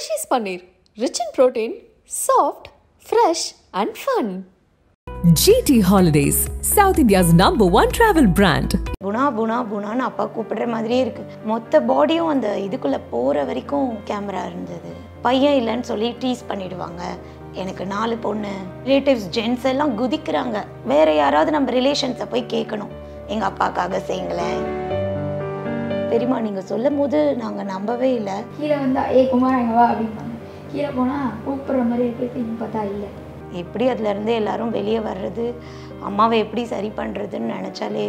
Hershey's Paneer, rich in protein, soft, fresh and fun. GT Holidays, South India's #1 travel brand. புனா புனா புனான்னு அப்பா கூப்பிடுற மாதிரியே இருக்கு. மொத்த பாடியும் அந்த இதுக்குள்ள போற வரைக்கும் கேமரா இருந்தது. பையன் இல்லைன்னு சொல்லி டீஸ் பண்ணிடுவாங்க. எனக்கு 4 பொண்ணு, ரிலேட்டிவ்ஸ் ஜென்ஸ் எல்லாம் குதிக்கிறாங்க. வேற யாராவது நம்ம ரிலேஷன்ஸை போய் கேட்கணும், எங்க அப்பாக்காக செய்யுங்களேன். பெரியமா நீங்க சொல்லும் போது நாங்க நம்பவே இல்லை. கீழே வந்தா குமார் அங்கே வா அப்படிம்பாங்க. கீழே போனால் கூப்பிட்ற மாதிரி இருக்கு, பார்த்தா இல்லை. எப்படி அதுலேருந்து எல்லாரும் வெளியே வர்றது, அம்மாவை எப்படி சரி பண்ணுறதுன்னு நினச்சாலே.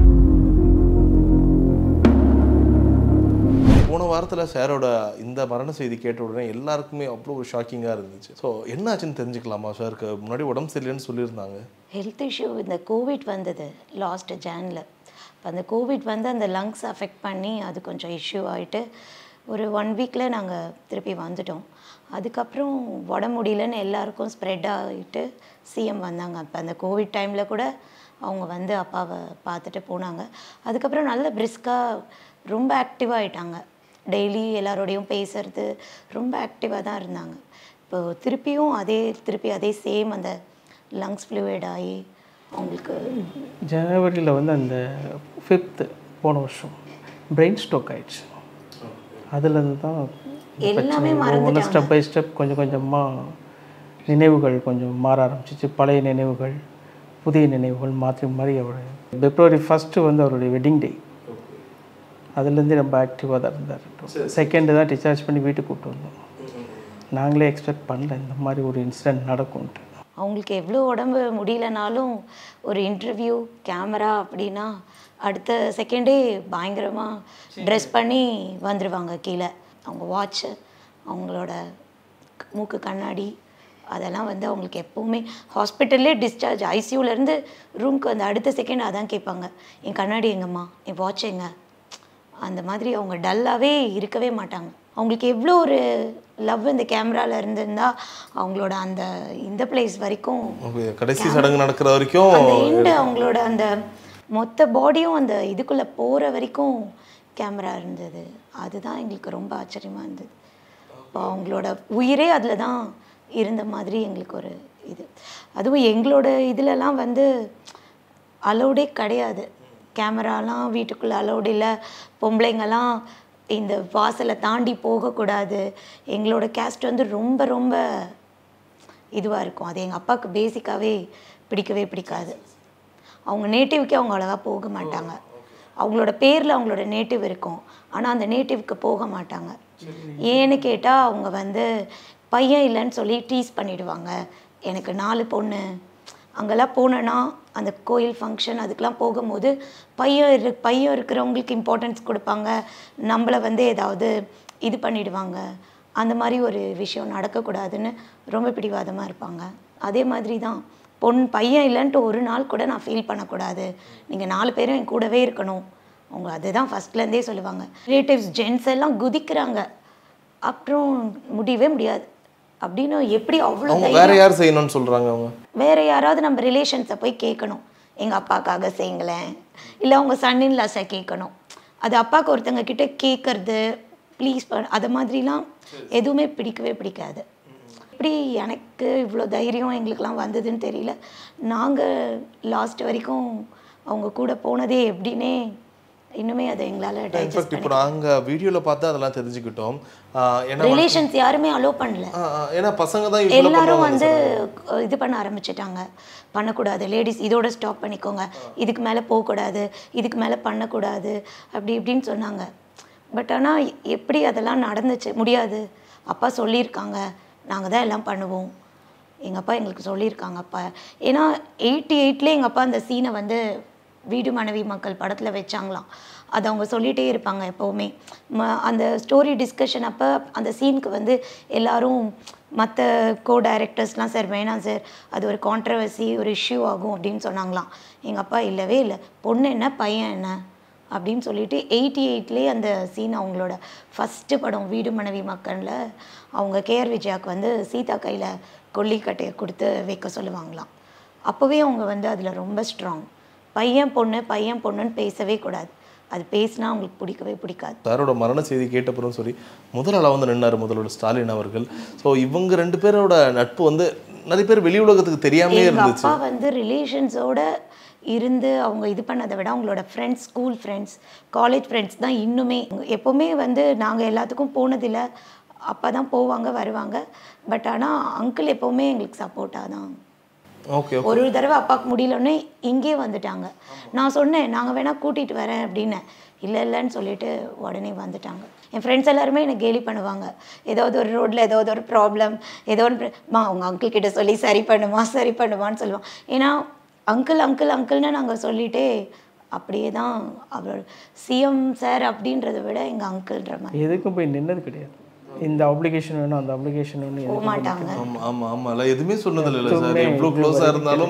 போன வாரத்தில் சாரோட இந்த மரண செய்தி கேட்ட உடனே எல்லாருக்குமே அவ்வளோ ஒரு ஷாக்கிங்காக இருந்துச்சு. ஸோ என்ன ஆச்சுன்னு தெரிஞ்சுக்கலாமா? சாருக்கு முன்னாடி உடம்பு சரியில்லைன்னு சொல்லியிருந்தாங்க. ஹெல்த் இஷ்யூ, இந்த கோவிட் வந்தது லாஸ்ட் ஜானில். இப்போ அந்த கோவிட் வந்து அந்த லங்ஸ் அஃபெக்ட் பண்ணி அது கொஞ்சம் இஷ்யூ ஆகிட்டு ஒரு 1 வீக்கில் நாங்கள் திருப்பி வந்துட்டோம். அதுக்கப்புறம் உடம்பு முடியலன்னு எல்லாருக்கும் ஸ்ப்ரெட் ஆகிட்டு சிஎம் வந்தாங்க. அப்போ அந்த கோவிட் டைமில் கூட அவங்க வந்து அப்பாவை பார்த்துட்டு போனாங்க. அதுக்கப்புறம் நல்ல பிரிஸ்காக ரொம்ப ஆக்டிவாக ஆகிட்டாங்க. டெய்லி எல்லாரோடையும் பேசுறது, ரொம்ப ஆக்டிவாக தான் இருந்தாங்க. இப்போ திருப்பி அதே சேம் அந்த லங்ஸ் ஃப்ளூயிட் ஆகி அவங்களுக்கு ஜனவரியில் வந்து அந்த 5th போன வருஷம் பிரெயின் ஸ்ட்ரோக் ஆயிடுச்சு. அதுலேருந்து தான் எல்லாமே ஒன்று ஸ்டெப் பை ஸ்டெப் கொஞ்சம் கொஞ்சமாக நினைவுகள் கொஞ்சம் மாற ஆரம்பிச்சிச்சு. பழைய நினைவுகள், புதிய நினைவுகள் மாற்றி மாதிரி February 1 வந்து அவருடைய வெட்டிங் டே. அதுலேருந்து ரொம்ப ஆக்டிவாக தான் இருந்தார். 2nd தான் டிஸ்சார்ஜ் பண்ணி வீட்டுக்கு கூப்பிட்டு வந்தோம். நாங்களே எக்ஸ்பெக்ட் பண்ணல இந்த மாதிரி ஒரு இன்சிடென்ட் நடக்கும்ன்ட்டு. அவங்களுக்கு எவ்வளோ உடம்பு முடியலனாலும் ஒரு இன்டர்வியூ கேமரா அப்படின்னா அடுத்த செகண்டே பயங்கரமாக ட்ரெஸ் பண்ணி வந்துடுவாங்க கீழே. அவங்க வாட்சு, அவங்களோட மூக்கு கண்ணாடி, அதெல்லாம் வந்து அவங்களுக்கு எப்போவுமே ஹாஸ்பிட்டல்லே டிஸ்சார்ஜ் ஐசியூலேருந்து ரூம்க்கு அந்த அடுத்த செகண்ட் அதான் கேட்பாங்க, என் கண்ணாடி எங்கம்மா, என் வாட்ச் எங்க. அந்த மாதிரி அவங்க டல்லாகவே இருக்கவே மாட்டாங்க. அவங்களுக்கு எவ்வளோ ஒரு லவ் இந்த கேமராவில் இருந்திருந்தா அவங்களோட அந்த இந்த பிளேஸ் வரைக்கும் கடைசி சடங்கு நடக்கிற வரைக்கும் அந்த எண்டு அவங்களோட அந்த மொத்த பாடியும் அந்த இதுக்குள்ளே போகிற வரைக்கும் கேமரா இருந்தது. அதுதான் எங்களுக்கு ரொம்ப ஆச்சரியமாக இருந்தது. இப்போ அவங்களோட உயிரே அதில் தான் இருந்த மாதிரி எங்களுக்கு ஒரு இது. அதுவும் எங்களோட இதிலலாம் வந்து அலௌடே கிடையாது, கேமராலாம் வீட்டுக்குள்ளே அலௌடு இல்லை. பொம்பளைங்கெல்லாம் இந்த வாசலை தாண்டி போகக்கூடாது. எங்களோட கேஸ்ட் வந்து ரொம்ப ரொம்ப இதுவாக இருக்கும். அது எங்கள் அப்பாவுக்கு பேசிக்காகவே பிடிக்காது. அவங்க நேட்டிவ்க்கே அவங்க அழகாக போக மாட்டாங்க. அவங்களோட பேரில் அவங்களோட நேட்டிவ் இருக்கும், ஆனால் அந்த நேட்டிவ்க்கு போக மாட்டாங்க. ஏன்னு கேட்டால் அவங்க வந்து பையன் இல்லைன்னு சொல்லி டீஸ் பண்ணிவிடுவாங்க. எனக்கு 4 பொண்ணு, அங்கெல்லாம் போனேன்னா அந்த கோயில் ஃபங்க்ஷன் அதுக்கெலாம் போகும்போது பையன் இருக்கிறவங்களுக்கு இம்பார்ட்டன்ஸ் கொடுப்பாங்க, நம்மளை வந்து ஏதாவது இது பண்ணிவிடுவாங்க. அந்த மாதிரி ஒரு விஷயம் நடக்கக்கூடாதுன்னு ரொம்ப பிடிவாதமாக இருப்பாங்க. அதே மாதிரி தான் பையன் இல்லைன்ட்டு ஒரு நாள் கூட நான் ஃபீல் பண்ணக்கூடாது, நீங்கள் 4 பேரும் என் கூடவே இருக்கணும். அவங்க அதுதான் ஃபஸ்ட்லேருந்தே சொல்லுவாங்க. ரிலேட்டிவ்ஸ் ஜென்ஸ் எல்லாம் குதிக்கிறாங்க, அப்புறம் முடியவே முடியாது அப்படின்னு. எப்படி அவ்வளோ வேற யார் செய்யணும்னு சொல்கிறாங்க? அவங்க வேற யாராவது நம்ம ரிலேஷன்ஸை போய் கேட்கணும், எங்கள் அப்பாக்காக செய்யுங்களேன், இல்லை அவங்க சன்னின் லாஸை கேட்கணும். அது அப்பாவுக்கு ஒருத்தங்க கிட்ட கேட்கறது ப்ளீஸ் அதை மாதிரிலாம் எதுவுமே பிடிக்காது. எப்படி எனக்கு இவ்வளோ தைரியம் எங்களுக்கெல்லாம் வந்ததுன்னு தெரியல. நாங்கள் லாஸ்ட் வரைக்கும் அவங்க கூட போனதே எப்படின்னே இன்னுமே அதை எங்களால் டைஜஸ்ட் இப்போ நாங்கள் வீடியோவில் பார்த்து அதெல்லாம் தெரிஞ்சுக்கிட்டோம். ரிலேஷன்ஸ் யாருமே அலோவ் பண்ணல. ஏன்னா பசங்க தான் எல்லாரும் வந்து இது பண்ண ஆரம்பிச்சிட்டாங்க, பண்ணக்கூடாது லேடிஸ், இதோட ஸ்டாப் பண்ணிக்கோங்க, இதுக்கு மேலே போகக்கூடாது, இதுக்கு மேலே பண்ணக்கூடாது அப்படி இப்படின்னு சொன்னாங்க. பட் ஆனால் எப்படி அதெல்லாம் நடந்துச்சு? முடியாது, அப்பா சொல்லியிருக்காங்க, நாங்கள் தான் எல்லாம் பண்ணுவோம். எங்கள் அப்பா எங்களுக்கு சொல்லியிருக்காங்க. அப்பா ஏன்னா 88 எங்கள் அப்பா அந்த சீனை வந்து வீடு மனைவி மக்கள் படத்தில் வச்சாங்களாம். அது அவங்க சொல்லிகிட்டே இருப்பாங்க எப்போவுமே. அந்த ஸ்டோரி டிஸ்கஷன் அப்போ அந்த சீனுக்கு வந்து எல்லோரும் மற்ற டைரக்டர்ஸ்லாம் சார் வேணாம் சார், அது ஒரு கான்ட்ரவர்சி, ஒரு இஷ்யூ ஆகும் அப்படின்னு சொன்னாங்களாம். எங்கள் அப்பா இல்லவே இல்லை, பொண்ணு என்ன பையன் என்ன அப்படின்னு சொல்லிட்டு 88 அந்த சீன் அவங்களோட ஃபஸ்ட்டு படம் வீடு மனைவி மக்களில் அவங்க கேஆர் விஜயாவுக்கு வந்து சீதா கையில் கொல்லிக்கட்டையை கொடுத்து வைக்க சொல்லுவாங்களாம். அப்போவே அவங்க வந்து அதில் ரொம்ப ஸ்ட்ராங். பையன் பொண்ணுன்னு பேசவே கூடாது, அது பேசினா அவங்களுக்கு பிடிக்கவே பிடிக்காது. சாரோட மரண செய்தி கேட்டப்புறம் சரி, முதலாளா வந்து நின்னார் முதல்வர் ஸ்டாலின் அவர்கள். ஸோ இவங்க 2 பேரோட நட்பு வந்து நிறைய பேர் வெளி உலகத்துக்கு தெரியாமே இருந்துச்சு. அப்பா வந்து ரிலேஷன்ஸோட இருந்து அவங்க இது பண்ணதை விட அவங்களோட friends, school friends, college friends தான் இன்னுமே. எப்போவுமே வந்து நாங்கள் எல்லாத்துக்கும் போனதில்லை, அப்பா தான் போவாங்க வருவாங்க. பட் ஆனால் அங்கிள் எப்போவுமே எங்களுக்கு சப்போர்ட்டாக தான். ஓகே. ஒரு தடவை அப்பாவுக்கு முடியலன்னே இங்கே வந்துட்டாங்க. நான் சொன்னேன் நாங்கள் வேணால் கூட்டிகிட்டு வரேன் அப்படின்னு. இல்லைன்னு சொல்லிட்டு உடனே வந்துட்டாங்க. என் ஃப்ரெண்ட்ஸ் எல்லாருமே எனக்கு கேலி பண்ணுவாங்க. ஏதாவது ஒரு ரோட்டில் ஏதாவது ஒரு ப்ராப்ளம், ஏதோ ஒன்று அவங்க அங்கிள் கிட்ட சொல்லி சரி பண்ணுமான்னு சொல்லுவான். ஏன்னா அங்கிள்னு நாங்கள் சொல்லிட்டே அப்படியே தான் அவர் சிஎம் சார் அப்படின்றத விட எங்கள் அங்கிள்ன்ற மாதிரி. எதுக்கும் போய் நின்னது கிடையாது. இந்த அப்ளிகேஷன் வேணும், அந்த அப்ளிகேஷன் வேணும், போக மாட்டாங்க. ஆமா எதுவுமே சொன்னது இல்லை சார். எவ்வளோ க்ளோஸாக இருந்தாலும்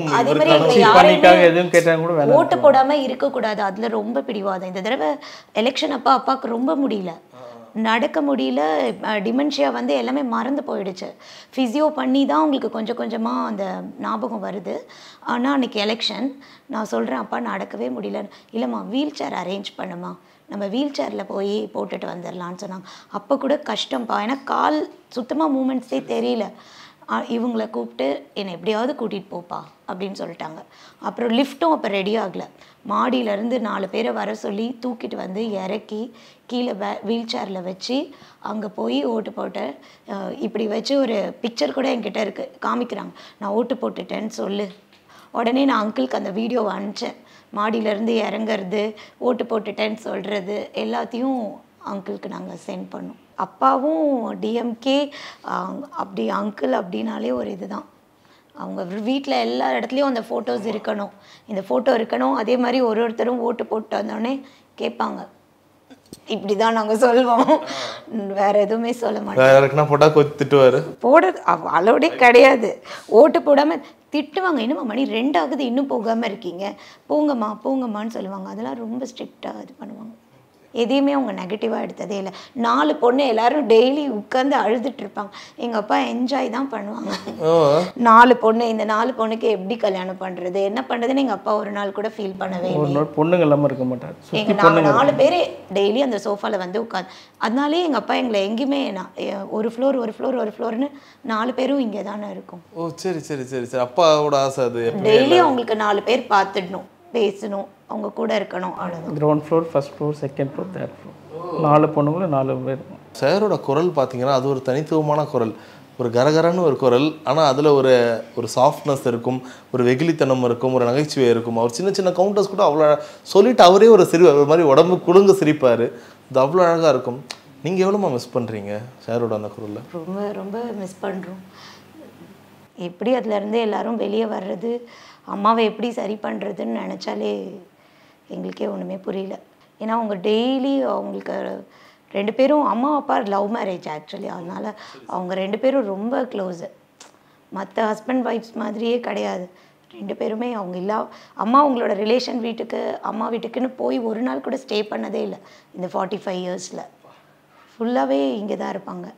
எதுவும் கேட்டாங்க கூட வேணாம். ஓட்டு போடாமல் இருக்கக்கூடாது, அதில் ரொம்ப பிடிவாதம். இந்த தடவை எலெக்ஷன் அப்பாவுக்கு ரொம்ப முடியல, நடக்க முடியல. டிமென்ஷியா வந்து எல்லாமே மறந்து போயிடுச்சு. ஃபிசியோ பண்ணி தான் உங்களுக்கு கொஞ்சம் கொஞ்சமாக அந்த ஞாபகம் வருது. ஆனால் அன்றைக்கி எலெக்ஷன் நான் சொல்கிறேன் அப்பா நடக்கவே முடியல. இல்லைம்மா வீல் சேர் அரேஞ்ச் பண்ணுமா, நம்ம வீல் சேரில் போய் போட்டுட்டு வந்துடலான்னு சொன்னாங்க. அப்போ கூட கஷ்டம்ப்பா, ஏன்னா கால் சுத்தமாக மூமெண்ட்ஸே தெரியல. இவங்களை கூப்பிட்டு என்னை எப்படியாவது கூட்டிகிட்டு போப்பா அப்படின்னு சொல்லிட்டாங்க. அப்புறம் லிஃப்ட்டும் அப்போ ரெடி ஆகலை. மாடியிலேருந்து 4 பேரை வர சொல்லி தூக்கிட்டு வந்து இறக்கி கீழே வீல் சேரில் வச்சு அங்கே போய் ஓட்டு போட்டேன். இப்படி வச்சு ஒரு பிக்சர் கூட என்கிட்ட இருக்குது, காமிக்கிறாங்க. நான் ஓட்டு போட்டுட்டேன்னு சொல்லு. உடனே நான் அங்கிளுக்கு அந்த வீடியோவை அனுப்பிச்சேன். மாடியிலேருந்து இறங்குறது, ஓட்டு போட்டுட்டேன்னு சொல்கிறது எல்லாத்தையும் அங்கிளுக்கு நாங்கள் சென்ட் பண்ணோம். அப்பாவும் டிஎம்கே அப்படி அங்கிள் அப்படின்னாலே ஒரு இதுதான். அவங்க வீட்டில் எல்லா இடத்துலையும் அந்த ஃபோட்டோஸ் இருக்கணும், இந்த ஃபோட்டோ இருக்கணும். அதே மாதிரி ஒருத்தரும் ஓட்டு போட்டு வந்தோடனே கேட்பாங்க. இப்படி தான் நாங்கள் சொல்லுவோம், வேறு எதுவுமே சொல்ல மாட்டோம். போடுறது அளவுடே கிடையாது. ஓட்டு போடாமல் திட்டுவாங்க. என்னம்மா மணி 2 ஆகுது இன்னும் போகாமல் இருக்கீங்க, போங்கம்மான்னு சொல்லுவாங்க. அதெல்லாம் ரொம்ப ஸ்ட்ரிக்டாக இது பண்ணுவாங்க. எதையுமே அவங்க நெகட்டிவாக எடுத்ததே இல்லை. 4 பொண்ணு எல்லாரும் டெய்லி உட்காந்து அழுதுட்டு இருப்பாங்க. எங்கள் அப்பா என்ஜாய் தான் பண்ணுவாங்க. 4 பொண்ணு, இந்த 4 பொண்ணுக்கு எப்படி கல்யாணம் பண்ணுறது, என்ன பண்ணுறதுன்னு எங்கள் அப்பா ஒரு நாள் கூட ஃபீல் பண்ணவே இல்லை. பொண்ணுங்க இல்லாமல் இருக்க மாட்டார். நாங்கள் 4 பேர் டெய்லி அந்த சோஃபாவில் வந்து உட்காந்து, அதனாலே எங்கள் அப்பா எங்களை எங்கேயுமே ஒரு ஃப்ளோர்னு 4 பேரும் இங்கே தானே இருக்கும். ஓ சரி சரி சரி சரி. அப்பாவோட ஆசை அது. டெய்லி அவங்களுக்கு 4 பேர் பார்த்துடணும், பேசணும், அவங்க கூட இருக்கணும். அவ்வளோதான். Ground floor, first floor, second floor, third floor, 4 பொண்ணுங்களும் 4 பேர். சாரோட குரல் பார்த்தீங்கன்னா அது ஒரு தனித்துவமான குரல், ஒரு கரகரன்னு ஒரு குரல். ஆனால் அதில் ஒரு சாஃப்ட்னஸ் இருக்கும், ஒரு வெகுளித்தனம் இருக்கும், ஒரு நகைச்சுவை இருக்கும். அவர் சின்ன சின்ன கவுண்டர்ஸ் கூட அவ்வளோ சொல்லிட்டு அவரே ஒரு மாதிரி உடம்பு குடுங்க சிரிப்பார். இது அவ்வளோ அழகாக இருக்கும். நீங்கள் எவ்வளோமா மிஸ் பண்ணுறீங்க சாரோட அந்த குரலில்? ரொம்ப ரொம்ப மிஸ் பண்ணுறோம். எப்படி அதுலேருந்து எல்லாரும் வெளியே வர்றது, அம்மாவை எப்படி சரி பண்ணுறதுன்னு நினச்சாலே எங்களுக்கே ஒன்றுமே புரியல. ஏன்னா அவங்க டெய்லி அவங்களுக்கு 2 பேரும் அம்மா அப்பா லவ் மேரேஜ் ஆக்சுவலி. அதனால் அவங்க 2 பேரும் ரொம்ப க்ளோஸு. மற்ற ஹஸ்பண்ட் ஒய்ஃப்ஸ் மாதிரியே கிடையாது. 2 பேருமே அவங்க அம்மா அவங்களோட ரிலேஷன் வீட்டுக்கு, அம்மா வீட்டுக்குன்னு போய் ஒரு நாள் கூட ஸ்டே பண்ணதே இல்லை. இந்த 45 இயர்ஸில் ஃபுல்லாகவே இங்கே தான் இருப்பாங்க.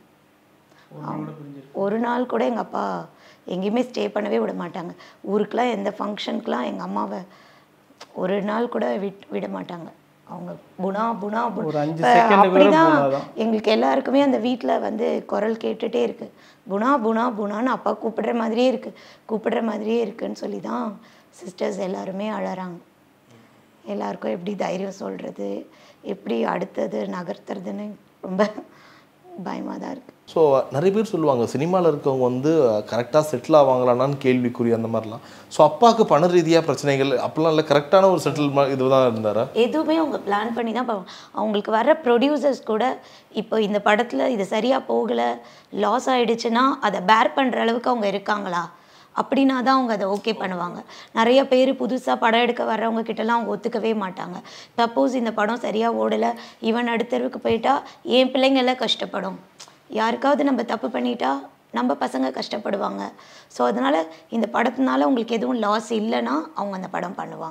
ஒரு நாள் கூட எங்கள் அப்பா எங்கேயுமே ஸ்டே பண்ணவே விட மாட்டாங்க. ஊருக்கெலாம் எந்த ஃபங்க்ஷனுக்கெலாம் எங்கள் அம்மாவை ஒரு நாள் கூட விட மாட்டாங்க. அவங்க புனா அப்படிதான் எங்களுக்கு எல்லாருக்குமே அந்த வீட்டில் வந்து குரல் கேட்டுகிட்டே இருக்குது. புனான்னு அப்பா கூப்பிடுற மாதிரியே இருக்குன்னு சொல்லி தான் சிஸ்டர்ஸ் எல்லாருமே அழறாங்க. எல்லாருக்கும் எப்படி தைரியம் சொல்கிறது, எப்படி அடுத்தது நகர்த்துறதுன்னு ரொம்ப பயமாக தான் இருக்குது. ஸோ நிறைய பேர் சொல்லுவாங்க சினிமாவில் இருக்கவங்க வந்து கரெக்டாக செட்டில் ஆவாங்களான்னு கேள்விக்குறி அந்த மாதிரிலாம். ஸோ அப்பாவுக்கு பண ரீதியாக பிரச்சனைகள் அப்படிலாம் இல்லை, கரெக்டான ஒரு செட்டில் இதுதான் இருந்தாரா? எதுவுமே அவங்க பிளான் பண்ணி தான் அவங்களுக்கு வர ப்ரொடியூசர்ஸ் கூட இப்போ இந்த படத்தில் இது சரியாக போகலை, லாஸ் ஆகிடுச்சுன்னா அதை பேர் பண்ணுற அளவுக்கு அவங்க இருக்காங்களா அப்படின்னா தான் அவங்க அதை ஓகே பண்ணுவாங்க. நிறைய பேர் புதுசாக படம் எடுக்க வர்றவங்க கிட்டலாம் அவங்க ஒத்துக்கவே மாட்டாங்க. சப்போஸ் இந்த படம் சரியாக ஓடலை, இவன் அடுத்தருக்கு போயிட்டா என் பிள்ளைங்கெல்லாம் கஷ்டப்படும், யாருக்காவது நம்ம தப்பு பண்ணிட்டா நம்ம பசங்க கஷ்டப்படுவாங்க. ஸோ அதனால் இந்த படத்தினால உங்களுக்கு எதுவும் லாஸ் இல்லைன்னா அவங்க அந்த படம் பண்ணுவாங்க.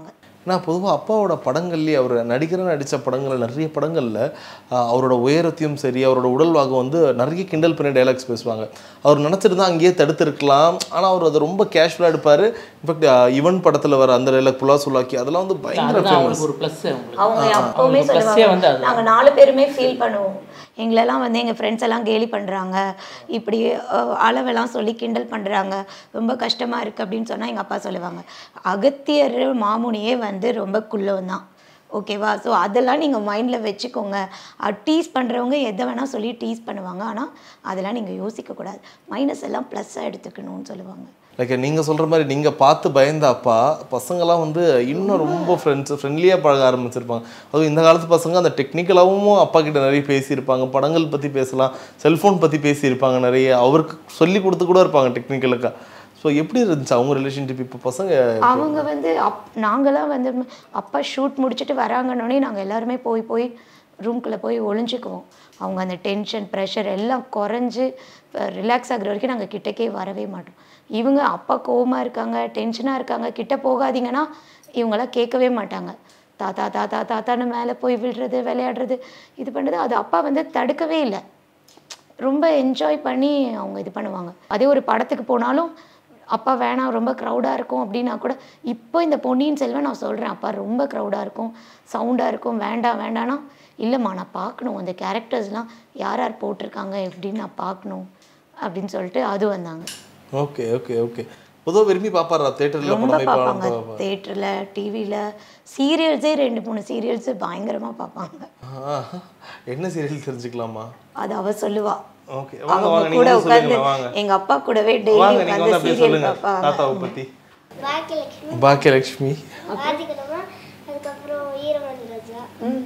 ஏன்னா பொதுவாக அப்பாவோட படங்கள்லேயே அவர் நடிகராக நடித்த படங்கள் நிறைய படங்களில் அவரோட உயரத்தையும் சரி அவரோட உடல்வாக வந்து நிறைய கிண்டல் பண்ணி டைலாக்ஸ் பேசுவாங்க. அவர் நினச்சிட்டு தான் அங்கேயே தடுத்துருக்கலாம், ஆனால் அவர் அதை ரொம்ப கேஷுவலாக எடுப்பார். இன்ஃபேக்ட் ஈவன் படத்தில் வர அந்த டைலாக் புலா சுலாக்கி அதெல்லாம் வந்து பயங்கர ஃபேமஸ். அவங்க எப்போவுமே சொல்லுவாங்க, நாங்கள் 4 பேருமே ஃபீல் பண்ணுவோம், எங்களெல்லாம் வந்து எங்கள் ஃப்ரெண்ட்ஸ் எல்லாம் கேலி பண்ணுறாங்க, இப்படி அளவெல்லாம் சொல்லி கிண்டல் பண்ணுறாங்க, ரொம்ப கஷ்டமாக இருக்குது அப்படின்னு சொன்னால் எங்கள் அப்பா சொல்லுவாங்க, அகத்தியர் மாமுனியே வந்து ரொம்ப குள்ளம் தான், ஓகேவா? ஸோ அதெல்லாம் நீங்கள் மைண்டில் வச்சுக்கோங்க. டீஸ் பண்ணுறவங்க எதை வேணால் சொல்லி டீஸ் பண்ணுவாங்க, ஆனால் அதெல்லாம் நீங்கள் யோசிக்கக்கூடாது, மைனஸ் எல்லாம் ப்ளஸ்ஸாக எடுத்துக்கணும்னு சொல்லுவாங்க. லைக் நீங்கள் சொல்கிற மாதிரி நீங்கள் பார்த்து பயந்த அப்பா பசங்களாம் வந்து இன்னும் ரொம்ப ஃப்ரெண்ட்லியாக பழக ஆரம்பிச்சிருப்பாங்க. அதுவும் இந்த காலத்து பசங்க அந்த டெக்னிக்கலாகவும் அப்பா கிட்ட நிறைய பேசியிருப்பாங்க, படங்கள் பற்றி பேசலாம், செல்ஃபோன் பற்றி பேசியிருப்பாங்க, நிறைய அவருக்கு சொல்லி கொடுத்து கூட இருப்பாங்க டெக்னிக்கலுக்காக. ஸோ எப்படி இருந்துச்சு அவங்க ரிலேஷன்ஷிப்? இப்போ பசங்க அவங்க வந்து நாங்களாம் வந்து அப்பா ஷூட் முடிச்சுட்டு வராங்கன்னொடனே நாங்கள் எல்லாருமே போய் ரூம்குள்ளே போய் ஒளிஞ்சிக்குவோம். அவங்க அந்த டென்ஷன் ப்ரெஷர் எல்லாம் குறைஞ்சி ரிலாக்ஸ் ஆகிற வரைக்கும் நாங்கள் கிட்டக்கே வரவே மாட்டோம். இவங்க அப்பா கோவமாக இருக்காங்க, டென்ஷனாக இருக்காங்க, கிட்ட போகாதீங்கன்னா இவங்களாம் கேட்கவே மாட்டாங்க. தாத்தா தாத்தா தாத்தான்னு மேலே போய் விழுறது, விளையாடுறது, இது பண்ணுறது, அது அப்பா வந்து தடுக்கவே இல்லை. ரொம்ப என்ஜாய் பண்ணி அவங்க இது பண்ணுவாங்க. அதே ஒரு படத்துக்கு போனாலும் அப்பா வேணாம் ரொம்ப க்ரௌடாக இருக்கும் அப்படின்னா கூட, இப்போ இந்த பொன்னியின் செல்வன் நான் சொல்கிறேன், அப்பா ரொம்ப க்ரௌடாக இருக்கும், சவுண்டாக இருக்கும், வேண்டானா இல்லைம்மா நான் பார்க்கணும், அந்த கேரக்டர்ஸ்லாம் யார் யார் போட்டிருக்காங்க எப்படின்னு நான் பார்க்கணும் அப்படின்னு சொல்லிட்டு அது வந்தாங்க. Okay okay okay. பொதுவாக விரும்பி பார்ப்பாரா தேட்டரில்? ரொம்ப பார்ப்பாங்க, தேட்டரில், டிவியில், சீரியல்ஸே 2-3 சீரியல்ஸு பயங்கரமாக பார்ப்பாங்க. என்ன சீரியல் தெரிஞ்சுக்கலாமா? அது அவ சொல்லுவா. ஓகே, அவங்க கூட உட்கார்ந்து எங்க அப்பா கூடவே டெய்லி உட்கார்ந்து சீரியல் பார்ப்பாங்க. தாத்தாவை பத்தி பாக்கியலட்சுமி, அதுக்கப்புறம் ஈரமணிராஜா,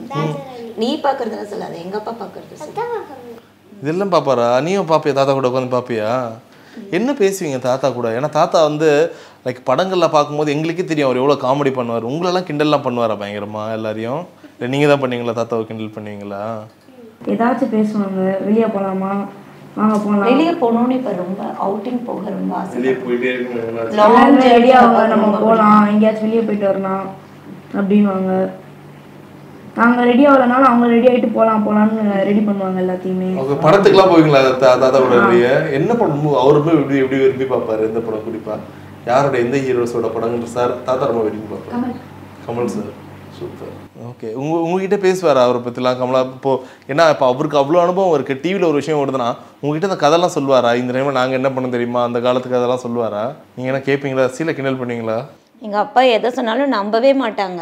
நீ பார்க்கறதுல சொல்லாத, எங்க அப்பா பார்க்கறது. இதெல்லாம் பார்ப்பாரா? நீயும் பாப்பியா? தாத்தா கூட உட்காந்து பாப்பியா? என்ன பேசுவீங்க தாத்தா கூட? ஏன்னா தாத்தா வந்து லைக் படங்களில் பார்க்கும்போது எங்களுக்கே தெரியும் அவர் எவ்வளோ காமெடி பண்ணுவார். உங்களெல்லாம் கிண்டல்லாம் பண்ணுவாரா பயங்கரமா எல்லாரையும்? இல்லை நீங்கள் தான் பண்ணுவீங்களா? தாத்தாவை கிண்டல் பண்ணுவீங்களா? ஏதாச்சும் பேசுவாங்க, வெளியே போகலாமா, வாங்க போகலாம், வெளியே போகணும்னு இப்போ ரொம்ப அவுட்டிங் போக ரொம்ப ஆசை. வெளியே போயிட்டே இருக்கணும், நம்ம போகலாம், எங்கேயாச்சும் வெளியே போயிட்டு வரலாம் அப்படின்வாங்க. நாங்கள் ரெடி ஆகலனாலும் அவங்க ரெடி ஆகிட்டு போகலான்னு ரெடி பண்ணுவாங்க எல்லாத்தையுமே. அவங்க படத்துக்குலாம் போவீங்களா தாத்தா கூட? என்ன படம் அவருமே எப்படி எப்படி விரும்பி பார்ப்பாரு? எந்த படம் குறிப்பா? யாரோட எந்த ஹீரோஸோட படங்கள் சார் தாத்தா ரொம்ப விரும்பி பார்ப்பாரு? கமல் சார். சூப்பர். ஓகே, உங்ககிட்ட பேசுவார் அவரை பற்றிலாம் கமலா? இப்போ ஏன்னா இப்போ அவருக்கு அவ்வளோ அனுபவம் இருக்குது. டிவியில் ஒரு விஷயம் ஓடுதுன்னா உங்ககிட்ட அந்த கதைலாம் சொல்லுவாரா? இந்த டைமில் நாங்கள் என்ன பண்ண தெரியுமா, அந்த காலத்துக்கு அதெல்லாம் சொல்லுவாரா? நீங்கள் என்ன கேட்பீங்களா? சீலை கிண்டல் பண்ணுவீங்களா? எங்கள் அப்பா எதை சொன்னாலும் நம்பவே மாட்டாங்க.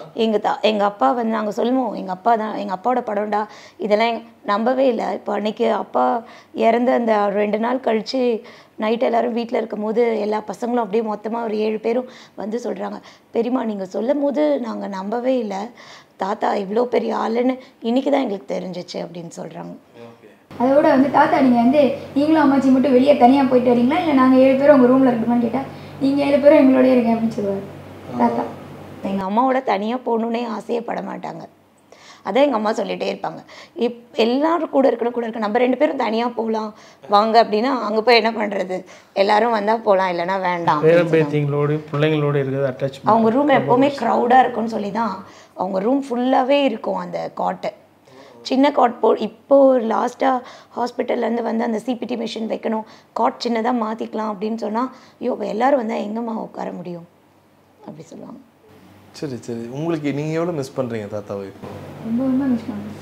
எங்கள் அப்பா வந்து நாங்கள் சொல்லுவோம், எங்கள் அப்பா தான், எங்கள் அப்பாவோட படம்டா, இதெல்லாம் நம்பவே இல்லை. இப்போ அன்றைக்கி அப்பா இறந்து அந்த 2 நாள் கழித்து நைட் எல்லோரும் வீட்டில் இருக்கும் போது எல்லா பசங்களும் அப்படியே மொத்தமாக ஒரு 7 பேரும் வந்து சொல்கிறாங்க, பெரியம்மா நீங்கள் சொல்லும் போது நாங்கள் நம்பவே இல்லை, தாத்தா இவ்வளோ பெரிய ஆளுன்னு இன்றைக்கி தான் எங்களுக்கு தெரிஞ்சிச்சு அப்படின்னு சொல்கிறாங்க. அதோட வந்து தாத்தா நீங்கள் வந்து நீங்களும் அம்மாச்சி மட்டும் வெளியே தனியாக போயிட்டு வரீங்களா, இல்லை நாங்கள் 7 பேரும் உங்கள் ரூமில் இருக்கணும்னு கேட்டால் நீங்கள் 7 பேரும் எங்களோடய இருக்கேன் அப்படின்னு சொல்லுவார் தாத்தா. எங்கள் அம்மாவோட தனியாக போகணுன்னே ஆசையே பட மாட்டாங்க. அதான் எங்கள் அம்மா சொல்லிகிட்டே இருப்பாங்க, எல்லாரும் கூட இருக்கணும், நம்ம 2 பேரும் தனியாக போகலாம் வாங்க அப்படின்னா அங்கே போய் என்ன பண்ணுறது, எல்லாரும் வந்தால் போகலாம், இல்லைன்னா வேண்டாம். பிள்ளைங்களோட இருக்கிறது அட்டாச். அவங்க ரூம் எப்போவுமே க்ரௌடாக இருக்கும்னு சொல்லி தான் அவங்க ரூம் ஃபுல்லாகவே இருக்கும் அந்த காட்டு. சின்ன காட் இப்போது லாஸ்ட்டாக ஹாஸ்பிட்டல்லேருந்து வந்து அந்த சிபிடி மிஷின் வைக்கணும், காட் சின்னதாக மாற்றிக்கலாம் அப்படின்னு சொன்னால், ஐயோ இப்போ எல்லோரும் வந்தால் எங்கேம்மா உட்கார முடியும் அப்படி சொல்லுவாங்க. சரி சரி, உங்களுக்கு நீங்கள் எவ்வளோ மிஸ் பண்ணுறீங்க தாத்தாவை? ரொம்ப ரொம்ப மிஸ் பண்ணுறேன்.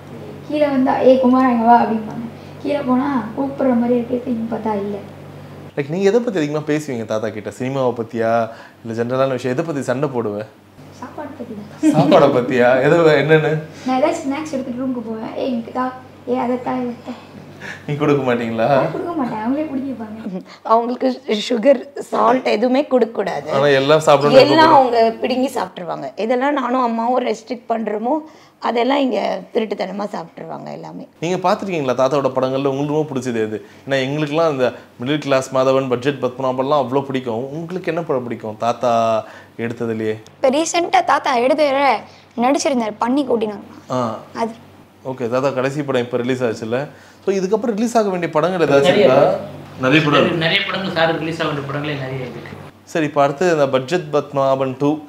கீழே வந்தால் குமாரா எங்க வா அப்படிம்பாங்க, கீழே போனால் கூப்பிட்ற மாதிரி இருக்கு, இங்கே பார்த்தா இல்லை. லைக் நீங்கள் எதை பற்றி அதிகமாக பேசுவீங்க தாத்தா கிட்ட? சினிமாவை பற்றியா இல்லை ஜென்ரலான விஷயம்? எதை பற்றி சண்டை போடுவேன்? சாப்பாடு பற்றி தான். சாப்பாடை பற்றியா? என்னென்னு? நான் ஏதாச்சும் ஸ்நாக்ஸ் எடுத்துகிட்டு ரூமுக்கு போவேன், எனக்கு தா அதைத்தான் இதைத்தான். நீ கொடுக்க மாட்டீங்களா? கொடுக்க மாட்டேன், அவங்களே பிடிக்கிப்பாங்க. அவங்களுக்கு சுகர் சால்ட் எதுவுமே கொடுக்கக்கூடாது, எல்லாம் சாப்பிடணும், எல்லாம் அவங்க பிடுங்கி சாப்பிட்ருவாங்க. இதெல்லாம் நானும் அம்மாவும் ரெஸ்ட்ரிக்ட் பண்ணுறோமோ அதெல்லாம் இங்கே திருட்டுத்தனமாக சாப்பிட்ருவாங்க எல்லாமே. நீங்கள் பார்த்துருக்கீங்களா தாத்தாவோட படங்களில் உங்களுக்கு ரொம்ப பிடிச்சது எது? ஏன்னா எங்களுக்குலாம் இந்த மிடில் கிளாஸ் மாதவன், பட்ஜெட் பத்மநாபன்லாம் அவ்வளோ பிடிக்கும். உங்களுக்கு என்ன படம் பிடிக்கும் தாத்தா எடுத்ததுலையே? இப்போ ரீசெண்டாக தாத்தா எடுத்து நடிச்சிருந்தார் பண்ணி கூட்டினாங்க. அது ஓகே, தாத்தா கடைசி படம் இப்போ ரிலீஸ் ஆச்சுல்ல? ஸோ இதுக்கப்புறம் ரிலீஸ் ஆக வேண்டிய படங்கள் ஏதாச்சும் இருக்கா? நிறைய படங்கள் சார் ரிலீஸ் ஆக வேண்டிய படங்களே நிறைய இருக்கு. சரி, இப்போ அடுத்து இந்த பட்ஜெட் பத்மநாபன் 2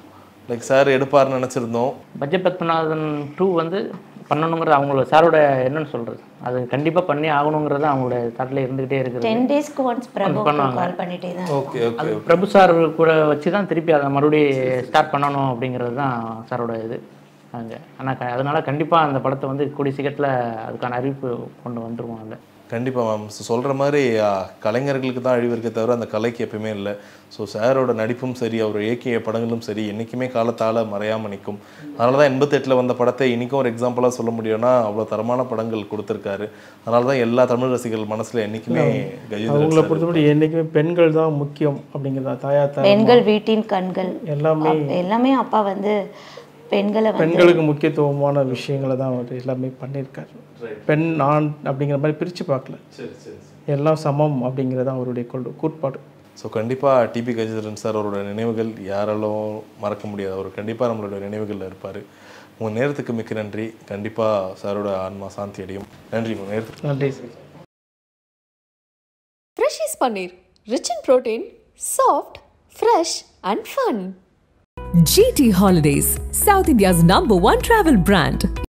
லைக் சார் எடுப்பார்னு நினச்சிருந்தோம். பட்ஜெட் பத்மநாதன் 2 வந்து பண்ணணுங்கிறது அவங்களோட சாரோட என்னன்னு சொல்கிறது, அது கண்டிப்பாக பண்ணி ஆகணுங்கிறது அவங்களோட தட்டில் இருந்துகிட்டே இருக்குது. 10 டேஸ்க்கு ஒன்ஸ் பிரபு கால் பண்ணிட்டே தான். Okay okay. அது பிரபு சார் கூட வச்சு தான் திருப்பி அதை மறுபடியும் ஸ்டார்ட் பண்ணணும் அப்படிங்கிறது தான் சாரோட இது அங்கே. ஆனால் அதனால் கண்டிப்பாக அந்த படத்தை வந்து கூடிய சீக்கிரத்தில் அதுக்கான அறிவிப்பு கொண்டு வந்துருவோம். அதில் கண்டிப்பாக மேம் சொல்கிற மாதிரி கலைஞர்களுக்கு தான் அழிவு இருக்கே தவிர அந்த கலைக்கு எப்பயுமே இல்லை. ஸோ சாரோட நடிப்பும் சரி, அவர் இயக்கிய படங்களும் சரி, என்றைக்குமே காலத்தால் மறையாமல் நிற்கும். அதனால தான் 88 வந்த படத்தை இன்றைக்கும் ஒரு எக்ஸாம்பிளாக சொல்ல முடியும்னா அவ்வளோ தரமான படங்கள் கொடுத்துருக்காரு. அதனால தான் எல்லா தமிழ் ரசிகர்கள் மனசில் என்றைக்குமே அவங்கள பொறுத்தபடி என்றைக்குமே பெண்கள் தான் முக்கியம் அப்படிங்கிறதா. பெண்கள் வீட்டின் கண்கள் எல்லாமே அப்பா வந்து பெண்களுக்கு முக்கியத்துவமான விஷயங்களை தான் அவர் எல்லாமே பண்ணியிருக்காரு. பெண் ஆண் அப்படிங்கிற மாதிரி பிரித்து பார்க்கல, எல்லாம் சமம் அப்படிங்கிறது அவருடைய கோட்பாடு. ஸோ கண்டிப்பாக டிபி கஜேந்திரன் சார் அவரோட நினைவுகள் யாராலும் மறக்க முடியாது. அவர் கண்டிப்பாக நம்மளோட நினைவுகளில் இருப்பார். உங்கள் நேரத்துக்கு மிக்க நன்றி. கண்டிப்பாக சாரோட ஆன்மா சாந்தி அடையும். நன்றி உங்கள் நேரத்துக்கு. நன்றி sir. Fresh's Paneer, rich in protein, soft, fresh and fun. GT Holidays, South India's #1 travel brand.